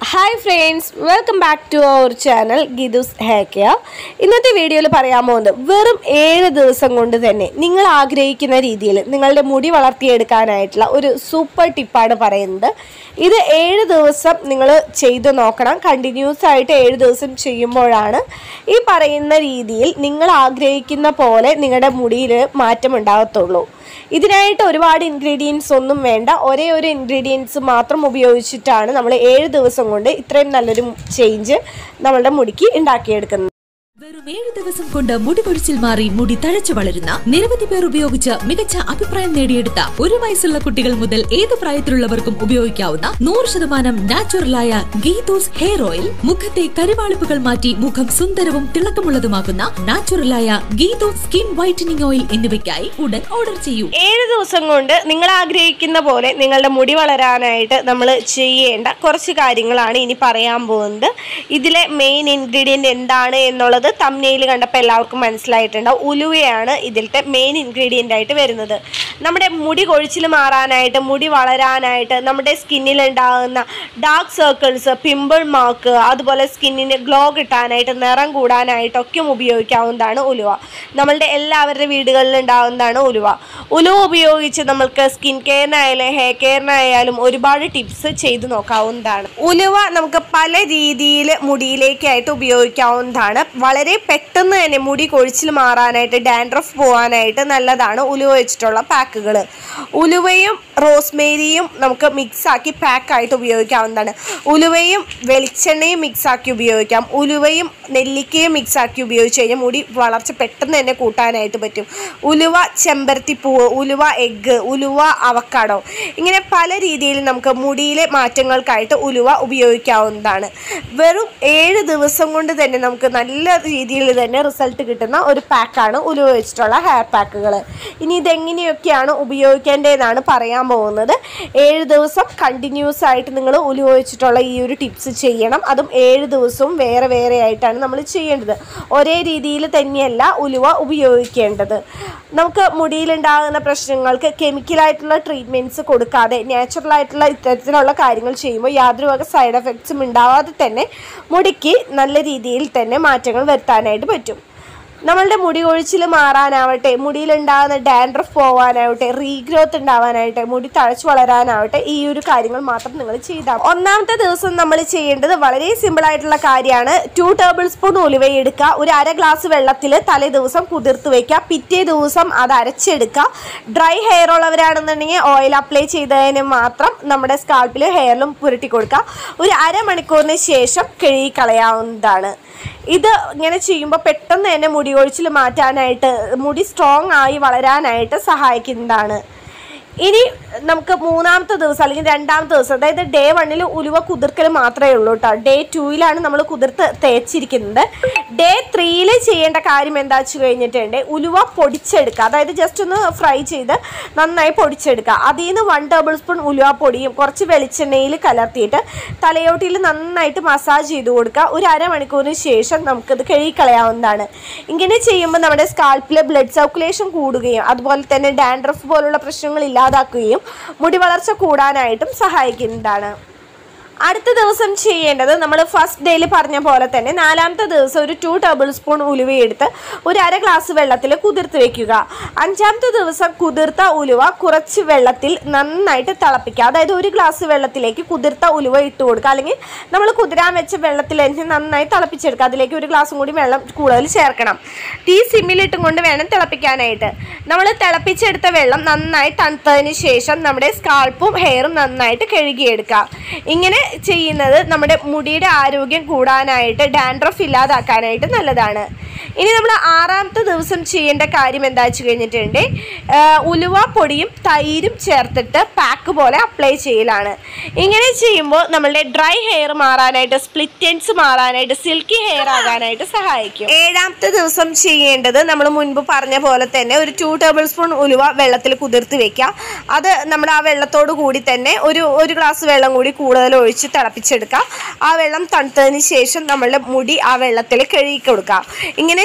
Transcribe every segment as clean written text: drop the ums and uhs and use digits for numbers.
Hi friends, welcome back to our channel Geethus Hairgel. ഇന്നത്തെ വീഡിയോയിൽ പറയാൻ പോകുന്നത് വെറും 7 ദിവസം കൊണ്ട് തന്നെ നിങ്ങൾ ആഗ്രഹിക്കുന്ന രീതിയിൽ നിങ്ങളുടെ മുടി വളർത്തിയെടുക്കാനായിട്ടുള്ള ഒരു സൂപ്പർ ടിപ്പാണ് പറയുന്നത്. ഇത് 7 ദിവസം നിങ്ങൾ ചെയ്തു നോക്കണം. കണ്ടിന്യൂസ് ആയിട്ട് 7 ദിവസം ചെയ്യുമ്പോഴാണ് ഈ പറയുന്ന രീതിയിൽ നിങ്ങൾ ആഗ്രഹിക്കുന്ന പോലെ നിങ്ങളുടെ മുടിയിൽ മാറ്റം ഉണ്ടാകത്തുള്ളൂ. ഇതിനായിട്ട് ഒരുപാട് ഇൻഗ്രീഡിയൻസ് ഒന്നും വേണ്ട. ഒരേ ഒരു ഇൻഗ്രീഡിയൻസ് മാത്രം ഉപയോഗിച്ചിട്ടാണ് നമ്മൾ 7 ദിവസം കൊണ്ട് ഇത്രയും നല്ലൊരു ചേഞ്ച് നമ്മളുടെ മുടിക്ക് ഉണ്ടാക്കിയെടുക്കുന്നത്. വെറും 7 ദിവസം കൊണ്ട് മുടി കൊഴിച്ചിൽ മാറി മുടി തഴച്ചു വളരുന്ന നിരവധി പേർ ഉപയോഗിച്ച് മികച്ച അഭിപ്രായം നേടിയെടുത്ത 1 വയസ്സുള്ള കുട്ടികൾ മുതൽ ഏത് പ്രായത്തിലുള്ളവർക്കും ഉപയോഗിക്കാവുന്ന 100% നാച്ചുറലായ ഗീതൂസ് ഹെയർ ഓയിൽ, മുഖത്തെ കരിവാളിപ്പുകൾ മാറ്റി മുഖം സുന്ദരവും തിളക്കമുള്ളതുമാക്കുന്ന നാച്ചുറലായ ഗീതൂസ് സ്കിൻ വൈറ്റനിങ് ഓയിൽ എന്നിവയ്ക്കായി ഉടൻ ഓർഡർ ചെയ്യൂ. 7 ദിവസം കൊണ്ട് നിങ്ങൾ ആഗ്രഹിക്കുന്ന പോലെ നിങ്ങളുടെ മുടി വളരാനായിട്ട് നമ്മൾ ചെയ്യേണ്ട കുറച്ച് കാര്യങ്ങളാണ് ഇനി പറയാൻ പോകുന്നത്. ഇതിലെ മെയിൻ ഇൻഗ്രീഡിയന്റ് എന്താണ് എന്നുള്ളത് തംബ്നെയിൽ കണ്ടപ്പോൾ എല്ലാവർക്കും മനസ്സിലായിട്ടുണ്ടാവും. ഉലുവയാണ് ഇതിലത്തെ മെയിൻ ഇൻഗ്രീഡിയൻ്റ് ആയിട്ട് വരുന്നത്. നമ്മുടെ മുടി കൊഴിച്ചിൽ മാറാനായിട്ട്, മുടി വളരാനായിട്ട്, നമ്മുടെ സ്കിന്നിൽ ഉണ്ടാകുന്ന ഡാർക്ക് സർക്കിൾസ്, പിമ്പിൾ മാർക്ക്, അതുപോലെ സ്കിന്നിന് ഗ്ലോ കിട്ടാനായിട്ട്, നിറം കൂടാനായിട്ടൊക്കെ ഉപയോഗിക്കാവുന്നതാണ് ഉലുവ. നമ്മളുടെ എല്ലാവരുടെ വീടുകളിൽ ഉണ്ടാകുന്നതാണ് ഉലുവ. ഉലുവ ഉപയോഗിച്ച് നമ്മൾക്ക് സ്കിൻ കെയറിനായാലും ഹെയർ കെയറിനായാലും ഒരുപാട് ടിപ്സ് ചെയ്ത് നോക്കാവുന്നതാണ്. ഉലുവ നമുക്ക് പല രീതിയിൽ മുടിയിലേക്കായിട്ട് ഉപയോഗിക്കാവുന്നതാണ്. വളരെ പെട്ടെന്ന് തന്നെ മുടി കൊഴിച്ചിൽ മാറാനായിട്ട്, ഡാൻഡ്രഫ് പോകാനായിട്ട് നല്ലതാണ് ഉലുവ വെച്ചിട്ടുള്ള പാക്കുകൾ. ഉലുവയും റോസ്മേരിയും നമുക്ക് മിക്സാക്കി പാക്കായിട്ട് ഉപയോഗിക്കാവുന്നതാണ്. ഉലുവയും വെളിച്ചെണ്ണയും മിക്സാക്കി ഉപയോഗിക്കാം. ഉലുവയും നെല്ലിക്കയും മിക്സാക്കി ഉപയോഗിച്ച് കഴിഞ്ഞാൽ മുടി വളർച്ച പെട്ടെന്ന് തന്നെ കൂട്ടാനായിട്ട് പറ്റും. ഉലുവ ചെമ്പരത്തിപ്പൂവ്, ഉലുവ എഗ്ഗ്, ഉലുവ അവക്കാഡോ, ഇങ്ങനെ പല രീതിയിൽ നമുക്ക് മുടിയിലെ മാറ്റങ്ങൾക്കായിട്ട് ഉലുവ ഉപയോഗിക്കാവുന്നതാണ്. വെറും 7 ദിവസം കൊണ്ട് തന്നെ നമുക്ക് നല്ല രീതിയിൽ തന്നെ റിസൾട്ട് കിട്ടുന്ന ഒരു പാക്കാണ് ഉലുവ വെച്ചിട്ടുള്ള ഹെയർ പാക്കുകൾ. ഇനി ഇതെങ്ങനെയൊക്കെയാണ് ഉപയോഗിക്കേണ്ടതെന്നാണ് പറയാൻ പോകുന്നത്. 7 ദിവസം കണ്ടിന്യൂസ് ആയിട്ട് നിങ്ങൾ ഉലുവ വെച്ചിട്ടുള്ള ഈ ഒരു ടിപ്സ് ചെയ്യണം. അതും 7 ദിവസവും വേറെ വേറെ ആയിട്ടാണ് നമ്മൾ ചെയ്യേണ്ടത്. ഒരേ രീതിയിൽ തന്നെയല്ല ഉലുവ ഉപയോഗിക്കേണ്ടത്. നമുക്ക് മുടിയിലുണ്ടാകുന്ന പ്രശ്നങ്ങൾക്ക് കെമിക്കലായിട്ടുള്ള ട്രീറ്റ്മെൻറ്റ്സ് കൊടുക്കാതെ നാച്ചുറലായിട്ടുള്ള ഇത്തരത്തിലുള്ള കാര്യങ്ങൾ ചെയ്യുമ്പോൾ യാതൊരു വക സൈഡ് എഫക്ട്സും ഉണ്ടാവാതെ തന്നെ മുടിക്ക് നല്ല രീതിയിൽ തന്നെ മാറ്റങ്ങൾ വരുത്താനായിട്ട് പറ്റും. നമ്മളുടെ മുടി കൊഴിച്ചിൽ മാറാനാവട്ടെ, മുടിയിലുണ്ടാകുന്ന ഡാൻഡ്രഫ് പോകാനാവട്ടെ, റീഗ്രോത്ത് ഉണ്ടാവാനാവട്ടെ, മുടി തഴച്ചു വളരാനാവട്ടെ, ഈ ഒരു കാര്യങ്ങൾ മാത്രം നിങ്ങൾ ചെയ്താൽ. ഒന്നാമത്തെ ദിവസം നമ്മൾ ചെയ്യേണ്ടത് വളരെ സിമ്പിളായിട്ടുള്ള കാര്യമാണ്. 2 ടേബിൾ സ്പൂൺ ഉലുവ എടുക്കുക. ഒരു 1/2 ഗ്ലാസ് വെള്ളത്തിൽ തലേ ദിവസം കുതിർത്ത് വയ്ക്കുക. പിറ്റേ ദിവസം അത് അരച്ചെടുക്കുക. ഡ്രൈ ഹെയർ ഉള്ളവരാണെന്നുണ്ടെങ്കിൽ ഓയിൽ അപ്ലൈ ചെയ്തതിന് മാത്രം നമ്മുടെ സ്കാൽപ്പിലും ഹെയറിലും പുരട്ടി കൊടുക്കുക. ഒരു 1/2 മണിക്കൂറിന് ശേഷം കഴുകി കളയാവുന്നതാണ്. ഇത് ഇങ്ങനെ ചെയ്യുമ്പോൾ പെട്ടെന്ന് തന്നെ മുടി കൊഴിച്ചിൽ മാറ്റാനായിട്ട്, മുടി സ്ട്രോങ് ആയി വളരാനായിട്ട് സഹായിക്കുന്നതാണ്. ഇനി നമുക്ക് 3ാമത്തെ ദിവസം അല്ലെങ്കിൽ 2ാമത്തെ ദിവസം, അതായത് ഡേ 1 ഉലുവ കുതിർക്കൽ മാത്രമേ ഉള്ളൂ കേട്ടോ. ഡേ 2 നമ്മൾ കുതിർത്ത് തേച്ചിരിക്കുന്നത്. ഡേ 3 ചെയ്യേണ്ട കാര്യം എന്താ വെച്ച് കഴിഞ്ഞിട്ടുണ്ട്, ഉലുവ പൊടിച്ചെടുക്കുക. അതായത് ജസ്റ്റ് ഒന്ന് ഫ്രൈ ചെയ്ത് നന്നായി പൊടിച്ചെടുക്കുക. അതിൽ നിന്ന് 1 ടേബിൾ സ്പൂൺ ഉലുവ പൊടിയും കുറച്ച് വെളിച്ചെണ്ണയിൽ കലർത്തിയിട്ട് തലയോട്ടിയിൽ നന്നായിട്ട് മസാജ് ചെയ്ത് കൊടുക്കുക. ഒരു 1/2 മണിക്കൂറിന് ശേഷം നമുക്കത് കഴുകിക്കളയാവുന്നതാണ്. ഇങ്ങനെ ചെയ്യുമ്പോൾ നമ്മുടെ സ്കാൽപ്പിലെ ബ്ലഡ് സർക്കുലേഷൻ കൂടുകയും അതുപോലെ തന്നെ ഡാൻഡ്രഫ് പോലുള്ള പ്രശ്നങ്ങൾ ഇല്ലാതാക്കുകയും മുടി വളർച്ച കൂടാനായിട്ടും സഹായിക്കുന്നതാണ്. അടുത്ത ദിവസം ചെയ്യേണ്ടത് നമ്മൾ ഫസ്റ്റ് ഡേയിൽ പറഞ്ഞ പോലെ തന്നെ 4ാമത്തെ ദിവസം ഒരു 2 ടേബിൾ സ്പൂൺ ഉലുവ എടുത്ത് ഒരു 1/2 ഗ്ലാസ് വെള്ളത്തിൽ കുതിർത്ത് വെക്കുക. 5ാമത്തെ ദിവസം കുതിർത്ത ഉലുവ കുറച്ച് വെള്ളത്തിൽ നന്നായിട്ട് തിളപ്പിക്കുക. അതായത് 1 ഗ്ലാസ് വെള്ളത്തിലേക്ക് കുതിർത്ത ഉലുവ ഇട്ട് കൊടുക്കുക. അല്ലെങ്കിൽ നമ്മൾ കുതിരാൻ വെച്ച വെള്ളത്തിൽ നന്നായി തിളപ്പിച്ചെടുക്കുക. അതിലേക്ക് 1 ഗ്ലാസും കൂടി വെള്ളം കൂടുതൽ ചേർക്കണം. തീ സിമ്മിലിട്ടും കൊണ്ട് വേണം തിളപ്പിക്കാനായിട്ട്. നമ്മൾ തിളപ്പിച്ചെടുത്ത വെള്ളം നന്നായി തണുത്തതിന് ശേഷം നമ്മുടെ സ്കാൽപ്പും ഹെയറും നന്നായിട്ട് കഴുകിയെടുക്കുക. ഇങ്ങനെ ചെയ്യുന്നത് നമ്മുടെ മുടിയുടെ ആരോഗ്യം കൂടാനായിട്ട്, ഡാൻഡ്രഫ് ഇല്ലാതാക്കാനായിട്ട് നല്ലതാണ്. ഇനി നമ്മൾ 6ാമത്തെ ദിവസം ചെയ്യേണ്ട കാര്യം എന്താ വെച്ച് കഴിഞ്ഞിട്ടുണ്ട്, ഉലുവ പൊടിയും തൈരും ചേർത്തിട്ട് പാക്ക് പോലെ അപ്ലൈ ചെയ്യലാണ്. ഇങ്ങനെ ചെയ്യുമ്പോൾ നമ്മളുടെ ഡ്രൈ ഹെയർ മാറാനായിട്ട്, സ്പ്ലിറ്റ് എൻഡ്സ് മാറാനായിട്ട്, സിൽക്കി ഹെയർ ആകാനായിട്ട് സഹായിക്കും. 7ാമത്തെ ദിവസം ചെയ്യേണ്ടത് നമ്മൾ മുൻപ് പറഞ്ഞ പോലെ തന്നെ ഒരു 2 ടേബിൾ സ്പൂൺ ഉലുവ വെള്ളത്തിൽ കുതിർത്ത് വെക്കുക. അത് നമ്മൾ ആ വെള്ളത്തോട് കൂടി തന്നെ ഒരു ഗ്ലാസ് വെള്ളം കൂടി കൂടുതൽ ഒഴിച്ച് തിളപ്പിച്ചെടുക്കുക. ആ വെള്ളം തണുത്തതിന് ശേഷം നമ്മളുടെ മുടി ആ വെള്ളത്തിൽ കഴുകി കൊടുക്കുക. ഇങ്ങനെ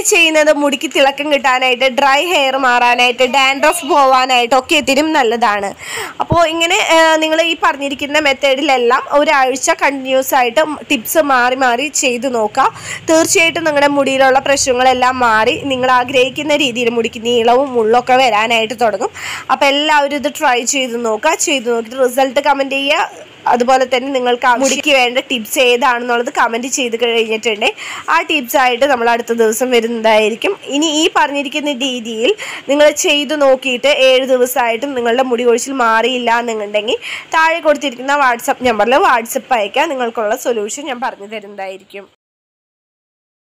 ചെയ്യുന്നത് മുടിക്ക് തിളക്കം കിട്ടാനായിട്ട്, ഡ്രൈ ഹെയർ മാറാനായിട്ട്, ഡാൻഡ്രഫ് പോവാനായിട്ടൊക്കെ ഇതിനും നല്ലതാണ്. അപ്പോൾ ഇങ്ങനെ നിങ്ങൾ ഈ പറഞ്ഞിരിക്കുന്ന മെത്തേഡിലെല്ലാം ഒരാഴ്ച കണ്ടിന്യൂസ് ആയിട്ട് ടിപ്സ് മാറി മാറി ചെയ്ത് നോക്കുക. തീർച്ചയായിട്ടും നിങ്ങളുടെ മുടിയിലുള്ള പ്രശ്നങ്ങളെല്ലാം മാറി നിങ്ങൾ ആഗ്രഹിക്കുന്ന രീതിയിൽ മുടിക്ക് നീളവും മുള്ളൊക്കെ വരാനായിട്ട് തുടങ്ങും. അപ്പോൾ എല്ലാവരും ഇത് ട്രൈ ചെയ്ത് നോക്കുക. ചെയ്ത് നോക്കിയിട്ട് റിസൾട്ട് കമൻറ്റ് ചെയ്യുക. അതുപോലെ തന്നെ നിങ്ങൾക്ക് മുടിക്ക് വേണ്ട ടിപ്സ് ഏതാണെന്നുള്ളത് കമൻറ്റ് ചെയ്ത് കഴിഞ്ഞിട്ടുണ്ടെങ്കിൽ ആ ടിപ്സായിട്ട് നമ്മൾ അടുത്ത ദിവസം വരുന്നതായിരിക്കും. ഇനി ഈ പറഞ്ഞിരിക്കുന്ന രീതിയിൽ നിങ്ങൾ ചെയ്ത് നോക്കിയിട്ട് 7 ദിവസമായിട്ടും നിങ്ങളുടെ മുടി കൊഴിച്ചിൽ മാറിയില്ല എന്നുണ്ടെങ്കിൽ താഴെ കൊടുത്തിരിക്കുന്ന വാട്സപ്പ് നമ്പറിൽ വാട്സപ്പ് അയക്കുക. നിങ്ങൾക്കുള്ള സൊല്യൂഷൻ ഞാൻ പറഞ്ഞു തരുന്നതായിരിക്കും.